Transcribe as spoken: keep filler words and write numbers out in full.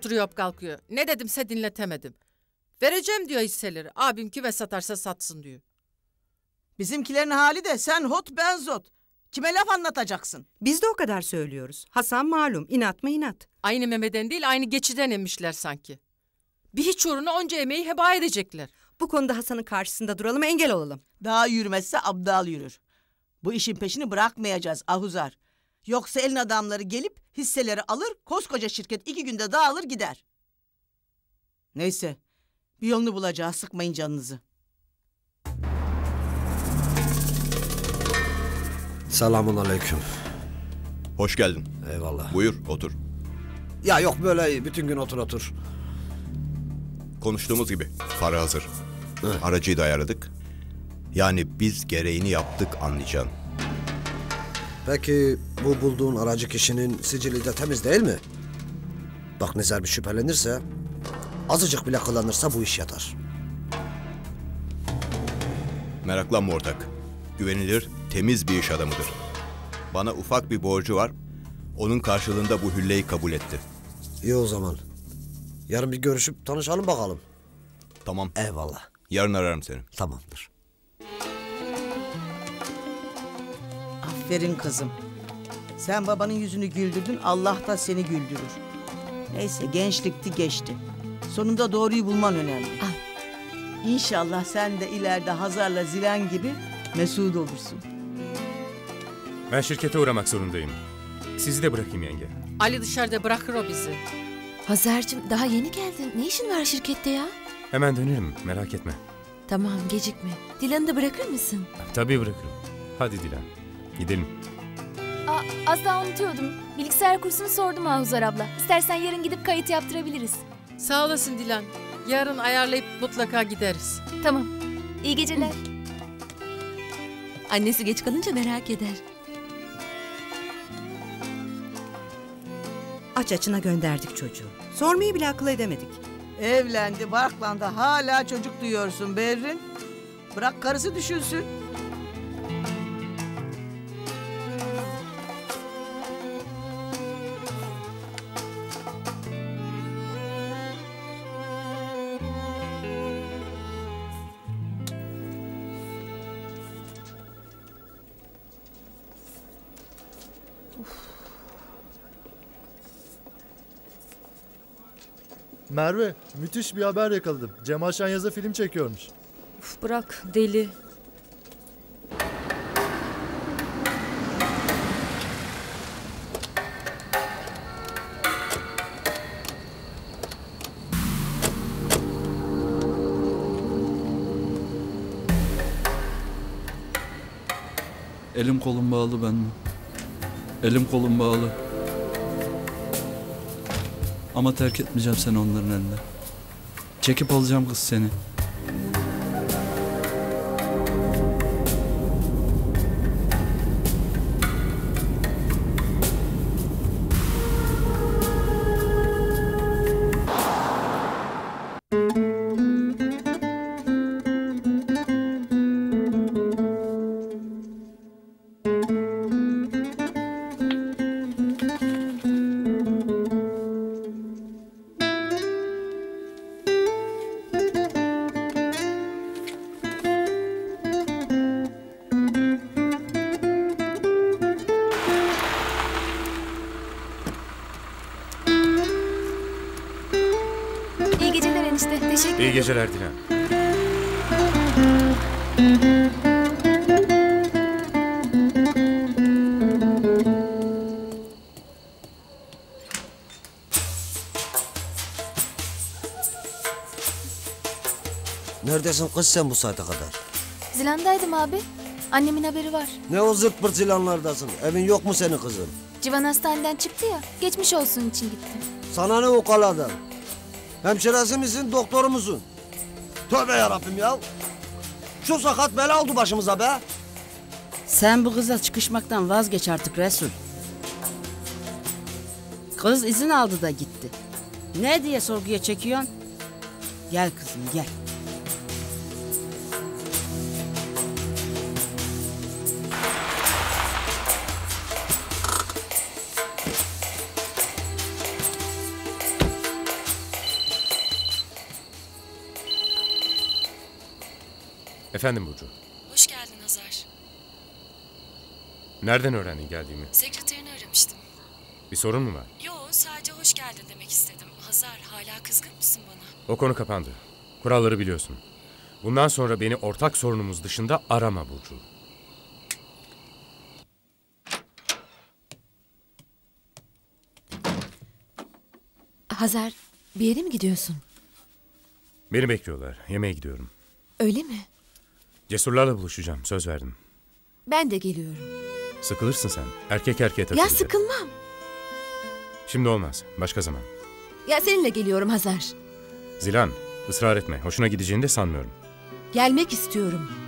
oturuyor kalkıyor. Ne dedimse dinletemedim. Vereceğim diyor hisseleri. Abim kime satarsa satsın diyor. Bizimkilerin hali de sen hot ben zot. Kime laf anlatacaksın? Biz de o kadar söylüyoruz. Hasan malum, inat mı inat. Aynı memeden değil, aynı geçiden emmişler sanki. Bir hiç uğruna onca emeği heba edecekler. Bu konuda Hasan'ın karşısında duralım, engel olalım. Daha yürümezse abdal yürür. Bu işin peşini bırakmayacağız Ahuzar. Yoksa elin adamları gelip hisseleri alır, koskoca şirket iki günde dağılır gider. Neyse, bir yolunu bulacağız, sıkmayın canınızı. Selamun aleyküm. Hoş geldin. Eyvallah. Buyur, otur. Ya yok böyle bütün gün otur otur. Konuştuğumuz gibi para hazır. Hı. Aracıyı da ayarladık. Yani biz gereğini yaptık anlayacaksın. Peki bu bulduğun aracı kişinin sicili de temiz değil mi? Bak Nizar bir şüphelenirse, azıcık bile kullanırsa bu iş yatar. Meraklanma ortak. Güvenilir, temiz bir iş adamıdır. Bana ufak bir borcu var. Onun karşılığında bu hülleyi kabul etti. İyi o zaman. Yarın bir görüşüp tanışalım bakalım. Tamam. Eyvallah. Yarın ararım seni. Tamamdır. Aferin kızım. Sen babanın yüzünü güldürdün, Allah da seni güldürür. Neyse gençlikti geçti. Sonunda doğruyu bulman önemli. Al. İnşallah sen de ileride Hazar'la Zilan gibi mesut olursun. Ben şirkete uğramak zorundayım. Sizi de bırakayım yenge. Ali dışarıda bırakır o bizi. Hazar'cığım daha yeni geldin. Ne işin var şirkette ya? Hemen dönerim, merak etme. Tamam, gecikme. Dilan'ı da bırakır mısın? Tabii bırakırım. Hadi Dilan, gidelim. Aa, az daha unutuyordum. Bilgisayar kursunu sordum Ahuzar abla. İstersen yarın gidip kayıt yaptırabiliriz. Sağ olasın Dilan. Yarın ayarlayıp mutlaka gideriz. Tamam. İyi geceler. Annesi geç kalınca merak eder. Aç açına gönderdik çocuğu. Sormayı bile akıl edemedik. Evlendi, barklandı, hala çocuk duyuyorsun Berrin. Bırak karısı düşünsün. Merve, müthiş bir haber yakaladım. Cemal Şenyaz'a film çekiyormuş. Uf, bırak, deli. Elim kolum bağlı ben. Elim kolum bağlı. Ama terk etmeyeceğim seni onların eline. Çekip alacağım kız seni. İyi geceler enişte. Teşekkür ederim. İyi geceler Dilan. Neredesin kız sen bu saate kadar? Zilan'daydım abi. Annemin haberi var. Ne o zırt pırt zilanlardasın? Evin yok mu senin kızın? Civan hastaneden çıktı ya. Geçmiş olsun için gittim. Sana ne ukaladan? Hemşiresi misin, doktoru musun? Tövbe yarabbim ya. Şu sakat bela oldu başımıza be. Sen bu kıza çıkışmaktan vazgeç artık Resul. Kız izin aldı da gitti. Ne diye sorguya çekiyorsun? Gel kızım gel. Efendim Burcu. Hoş geldin Hazar. Nereden öğrendin geldiğimi? Sekreterini aramıştım. Bir sorun mu var? Yo, sadece hoş geldin demek istedim. Hazar, hala kızgın mısın bana? O konu kapandı. Kuralları biliyorsun. Bundan sonra beni ortak sorunumuz dışında arama Burcu. Hazar, bir yere mi gidiyorsun? Beni bekliyorlar. Yemeğe gidiyorum. Öyle mi? Cesurlarla buluşacağım. Söz verdim. Ben de geliyorum. Sıkılırsın sen. Erkek erkeğe Ya takılacak. sıkılmam. Şimdi olmaz. Başka zaman. Ya seninle geliyorum Hazar. Zilan, ısrar etme. Hoşuna gideceğini de sanmıyorum. Gelmek istiyorum.